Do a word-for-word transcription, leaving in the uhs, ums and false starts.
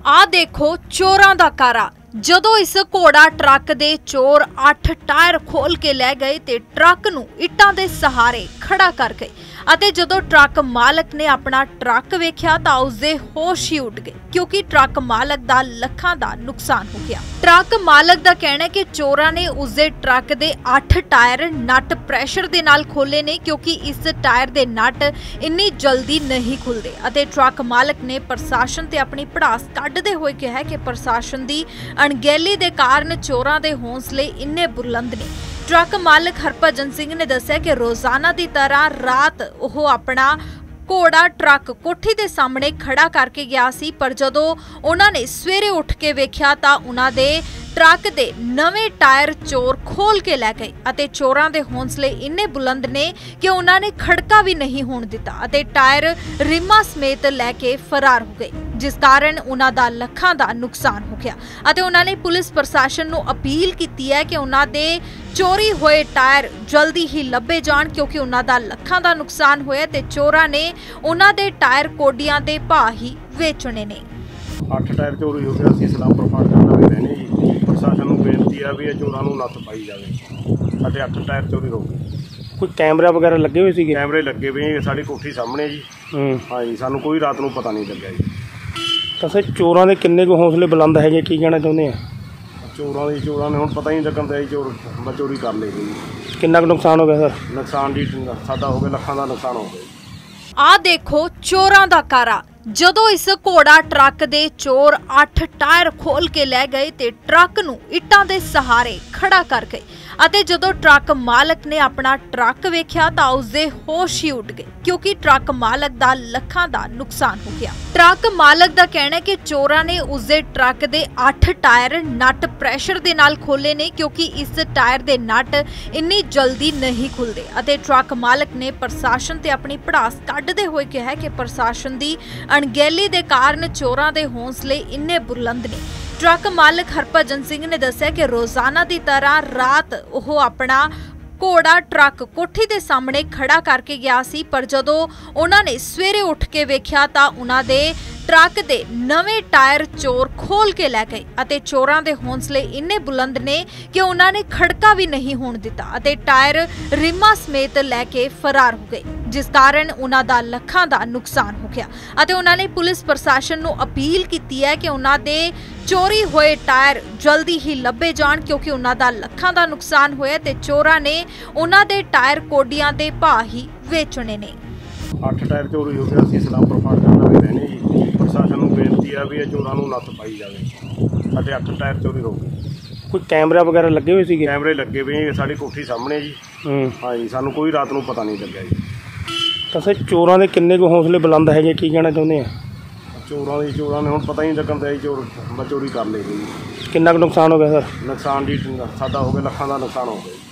ਆ ਦੇਖੋ चोरां दा कारा। ਜਦੋਂ ਇਸ ਘੋੜਾ ਟਰੱਕ ਦੇ ਚੋਰ ਅੱਠ ਟਾਇਰ ਖੋਲ ਕੇ ਲੈ ਗਏ ਤੇ ਟਰੱਕ ਨੂੰ ਇੱਟਾਂ ਦੇ ਸਹਾਰੇ ਖੜਾ ਕਰ ਗਏ ਅਤੇ ਜਦੋਂ ਟਰੱਕ ਮਾਲਕ ਨੇ ਆਪਣਾ ਟਰੱਕ ਵੇਖਿਆ ਤਾਂ ਉਸਦੇ ਹੋਸ਼ ਹੀ ਉੱਡ ਗਏ ਕਿਉਂਕਿ ਟਰੱਕ ਮਾਲਕ ਦਾ ਲੱਖਾਂ ਦਾ ਨੁਕਸਾਨ ਹੋ ਗਿਆ। ਟਰੱਕ ਮਾਲਕ ਦਾ ਕਹਿਣਾ ਹੈ ਕਿ ਚੋਰਾਂ ਨੇ ਉਸਦੇ ਟਰੱਕ ਦੇ ਅੱਠ ਟਾਇਰ ਨਟ ਪ੍ਰੈਸ਼ਰ ਦੇ ਨਾਲ ਖੋਲੇ ਨੇ ਕਿਉਂਕਿ ਇਸ ਟਾਇਰ ਦੇ ਨਟ ਇੰਨੀ ਜਲਦੀ ਨਹੀਂ ਖੁੱਲਦੇ ਅਤੇ ਟਰੱਕ ਮਾਲਕ ਨੇ ਪ੍ਰਸ਼ਾਸਨ ਤੇ ਆਪਣੀ ਭੜਾਸ ਕੱਢਦੇ ਹੋਏ ਕਿਹਾ ਕਿ ਪ੍ਰਸ਼ਾਸਨ ਦੀ ਅਣਗਹਿਲੀ ਦੇ ਕਾਰਨ ਚੋਰਾਂ ਦੇ ਹੌਸਲੇ ਇੰਨੇ ਬੁਲੰਦ ਨੇ। ਟਰੱਕ ਮਾਲਕ ਹਰਭਜਨ ਸਿੰਘ ਨੇ ਦੱਸਿਆ ਕਿ ਰੋਜ਼ਾਨਾ ਦੀ ਤਰ੍ਹਾਂ ਰਾਤ ਉਹ ਆਪਣਾ ਘੋੜਾ ਟਰੱਕ ਕੋਠੀ ਦੇ ਸਾਹਮਣੇ ਖੜਾ ਕਰਕੇ ਗਿਆ ਸੀ, ਪਰ ਜਦੋਂ ਉਹਨਾਂ ਨੇ ਸਵੇਰੇ ਉੱਠ ਕੇ ਵੇਖਿਆ ਤਾਂ ਉਹਨਾਂ ਦੇ ਟਰੱਕ ਦੇ ਨਵੇਂ ਟਾਇਰ ਚੋਰ ਖੋਲ ਕੇ ਲੈ ਗਏ ਅਤੇ ਚੋਰਾਂ ਦੇ ਹੌਸਲੇ ਇੰਨੇ ਬੁਲੰਦ ਨੇ ਕਿ ਉਹਨਾਂ ਨੇ ਖੜਕਾ ਵੀ ਨਹੀਂ ਹੋਣ ਦਿੱਤਾ ਅਤੇ ਟਾਇਰ ਰਿਮਾਂ ਸਮੇਤ ਲੈ ਕੇ ਫਰਾਰ ਹੋ ਗਏ, ਜਿਸ ਕਾਰਨ ਉਹਨਾਂ ਦਾ ਲੱਖਾਂ ਦਾ ਨੁਕਸਾਨ ਹੋ ਗਿਆ ਅਤੇ ਉਹਨਾਂ ਨੇ ਪੁਲਿਸ ਪ੍ਰਸ਼ਾਸਨ ਨੂੰ ਅਪੀਲ ਕੀਤੀ ਹੈ ਕਿ ਉਹਨਾਂ ਦੇ ਚੋਰੀ ਹੋਏ ਟਾਇਰ ਜਲਦੀ ਹੀ ਲੱਭੇ ਜਾਣ ਕਿਉਂਕਿ ਉਹਨਾਂ ਦਾ ਲੱਖਾਂ ਦਾ ਨੁਕਸਾਨ ਹੋਇਆ ਤੇ ਚੋਰਾਂ ਨੇ ਉਹਨਾਂ ਦੇ ਟਾਇਰ ਕੋਡੀਆਂ ਦੇ ਭਾਅ ਹੀ ਵੇਚਣੇ ਨੇ। ਅੱਠ ਟਾਇਰ ਚੋਰੀ ਹੋ ਗਿਆ ਸੀ ਸਲਾਮਪੁਰ ਫਾਟਕਾਂ ਦੇ ਰਹਿਣੇ ਜੀ। ਪ੍ਰਸ਼ਾਸਨ ਨੂੰ ਬੇਨਤੀ ਆ ਵੀ ਇਹ ਚੋਰਾਂ ਨੂੰ ਨੱਥ ਪਾਈ ਜਾਵੇ ਅਤੇ ਅੱਠ ਟਾਇਰ ਚੋਰੀ ਹੋ ਗਏ। ਕੋਈ ਕੈਮਰਾ ਵਗੈਰਾ ਲੱਗੇ ਹੋਏ ਸੀਗੇ? ਕੈਮਰੇ ਲੱਗੇ ਹੋਏ ਸਾਡੀ ਕੋਠੀ ਸਾਹਮਣੇ ਜੀ। ਹੂੰ ਹਾਂਜੀ, ਸਾਨੂੰ ਕੋਈ ਰਾਤ ਨੂੰ ਪਤਾ ਨਹੀਂ ਲੱਗਿਆ ਜੀ। ਤਾਂ ਸਰ ਚੋਰਾਂ ਦੇ ਕਿੰਨੇ ਕੁ ਹੌਸਲੇ ਬੁਲੰਦ ਹੈਗੇ, ਕੀ ਕਹਿਣਾ ਚਾਹੁੰਦੇ ਆ? ਚੋਰਾਂ ਦੀ ਚੋਰਾਂ ਨੇ ਹੁਣ ਪਤਾ ਹੀ ਨਹੀਂ ਲੱਗਣ ਦਿਆ ਜੀ, ਚੋਰ ਚੋਰੀ ਕਰ ਲਏ ਜੀ। ਕਿੰਨਾ ਕੁ ਨੁਕਸਾਨ ਹੋ ਗਿਆ ਸਰ? ਨੁਕਸਾਨ ਜੀ ਸਾਡਾ ਹੋ ਗਿਆ, ਲੱਖਾਂ ਦਾ ਨੁਕਸਾਨ ਹੋ ਗਿਆ। ਆ ਦੇਖੋ ਚੋਰਾਂ ਦਾ ਕਾਰਾ। ਜਦੋਂ ਇਸ ਘੋੜਾ ਟਰੱਕ ਦੇ ਚੋਰ ਅੱਠ ਟਾਇਰ ਖੋਲ ਕੇ ਲੈ ਗਏ ਤੇ ਟਰੱਕ ਨੂੰ ਇੱਟਾਂ ਦੇ ਸਹਾਰੇ ਖੜਾ ਕਰ ਗਏ ਅਤੇ ਜਦੋਂ ਟਰੱਕ ਮਾਲਕ ਨੇ ਆਪਣਾ ਟਰੱਕ ਵੇਖਿਆ ਤਾਂ ਉਸਦੇ ਹੋਸ਼ ਹੀ ਉੱਡ ਗਏ ਕਿਉਂਕਿ ਟਰੱਕ ਮਾਲਕ ਦਾ ਲੱਖਾਂ ਦਾ ਨੁਕਸਾਨ ਹੋ ਗਿਆ। ਟਰੱਕ ਮਾਲਕ ਦਾ ਕਹਿਣਾ ਹੈ ਕਿ ਚੋਰਾਂ ਨੇ ਉਸਦੇ ਟਰੱਕ ਦੇ ਅੱਠ ਟਾਇਰ ਨਟ ਪ੍ਰੈਸ਼ਰ ਦੇ ਨਾਲ ਖੋਲੇ ਨੇ ਕਿਉਂਕਿ ਇਸ ਟਾਇਰ ਦੇ ਨਟ ਇੰਨੀ ਜਲਦੀ ਨਹੀਂ ਖੁੱਲਦੇ ਅਤੇ ਟਰੱਕ ਮਾਲਕ ਨੇ ਪ੍ਰਸ਼ਾਸਨ ਤੇ ਆਪਣੀ ਭੜਾਸ ਕੱਢਦੇ ਹੋਏ ਕਿਹਾ ਕਿ ਪ੍ਰਸ਼ਾਸਨ ਦੀ ਅਣਗਹਿਲੀ ਦੇ ਕਾਰਨ ਚੋਰਾਂ ਦੇ ਹੌਸਲੇ ਇੰਨੇ ਬੁਲੰਦ ਨੇ। ਟਰੱਕ ਮਾਲਕ ਹਰਭਜਨ ਸਿੰਘ ਨੇ ਦੱਸਿਆ ਕਿ ਰੋਜ਼ਾਨਾ ਦੀ ਤਰ੍ਹਾਂ ਰਾਤ ਉਹ ਆਪਣਾ ਘੋੜਾ ਟਰੱਕ ਕੋਠੀ ਦੇ ਸਾਹਮਣੇ ਖੜਾ ਕਰਕੇ ਗਿਆ ਸੀ, ਪਰ ਜਦੋਂ ਉਹਨਾਂ ਨੇ ਸਵੇਰੇ ਉੱਠ ਕੇ ਵੇਖਿਆ ਤਾਂ ਉਹਨਾਂ ਦੇ ਟਰੱਕ ਦੇ ਨਵੇਂ ਟਾਇਰ ਚੋਰ ਖੋਲ ਕੇ ਲੈ ਗਏ ਅਤੇ ਚੋਰਾਂ ਦੇ ਹੌਸਲੇ ਇੰਨੇ ਬੁਲੰਦ ਨੇ ਕਿ ਉਹਨਾਂ ਨੇ ਖੜਕਾ ਵੀ ਨਹੀਂ ਹੋਣ ਦਿੱਤਾ ਅਤੇ ਟਾਇਰ ਰਿਮਾਂ ਸਮੇਤ ਲੈ ਕੇ ਫਰਾਰ ਹੋ ਗਏ, ਜਿਸ ਕਾਰਨ ਉਹਨਾਂ ਦਾ ਲੱਖਾਂ ਦਾ ਨੁਕਸਾਨ ਹੋ ਗਿਆ ਅਤੇ ਉਹਨਾਂ ਨੇ ਪੁਲਿਸ ਪ੍ਰਸ਼ਾਸਨ ਨੂੰ ਅਪੀਲ ਕੀਤੀ ਹੈ ਕਿ ਉਹਨਾਂ ਦੇ ਚੋਰੀ ਹੋਏ ਟਾਇਰ ਜਲਦੀ ਹੀ ਲੱਭੇ ਜਾਣ ਕਿਉਂਕਿ ਉਹਨਾਂ ਦਾ ਲੱਖਾਂ ਦਾ ਨੁਕਸਾਨ ਹੋਇਆ ਤੇ ਚੋਰਾਂ ਨੇ ਉਹਨਾਂ ਦੇ ਟਾਇਰ ਕੋਡੀਆਂ ਦੇ ਭਾਅ ਹੀ ਵੇਚਣੇ ਨੇ। ਅੱਠ ਟਾਇਰ ਚੋਰੀ ਹੋ ਗਿਆ ਸੀ ਸਲਾਮਪੁਰ ਫਾਟਕਾਂ ਦੇ ਰਹਿਣੇ ਜੀ। ਪ੍ਰਸ਼ਾਸਨ ਨੂੰ ਬੇਨਤੀ ਆ ਵੀ ਇਹ ਚੋਰਾਂ ਨੂੰ ਨੱਥ ਪਾਈ ਜਾਵੇ ਅਤੇ ਅੱਠ ਟਾਇਰ ਚੋਰੀ ਹੋ ਗਏ। ਕੋਈ ਕੈਮਰਾ ਵਗੈਰਾ ਲੱਗੇ ਹੋਏ ਸੀਗੇ? ਕੈਮਰੇ ਲੱਗੇ ਹੋਏ ਸਾਡੀ ਕੋਠੀ ਸਾਹਮਣੇ ਜੀ। ਹੂੰ ਹਾਂਜੀ, ਸਾਨੂੰ ਕੋਈ ਰਾਤ ਨੂੰ ਪਤਾ ਨਹੀਂ ਲੱਗਿਆ ਜੀ। ਤਾਂ ਸਰ ਚੋਰਾਂ ਦੇ ਕਿੰਨੇ ਕੁ ਹੌਸਲੇ ਬੁਲੰਦ ਹੈਗੇ, ਕੀ ਕਹਿਣਾ ਚਾਹੁੰਦੇ ਆ? ਚੋਰਾਂ ਦੀ ਚੋਰਾਂ ਨੇ ਹੁਣ ਪਤਾ ਹੀ ਨਹੀਂ ਲੱਗਣ ਦਿਆ ਜੀ, ਚੋਰ ਚੋਰੀ ਕਰ ਲਏ ਜੀ। ਕਿੰਨਾ ਕੁ ਨੁਕਸਾਨ ਹੋ ਗਿਆ ਸਰ? ਨੁਕਸਾਨ ਜੀ ਸਾਡਾ ਹੋ ਗਿਆ, ਲੱਖਾਂ ਦਾ ਨੁਕਸਾਨ ਹੋ ਗਿਆ।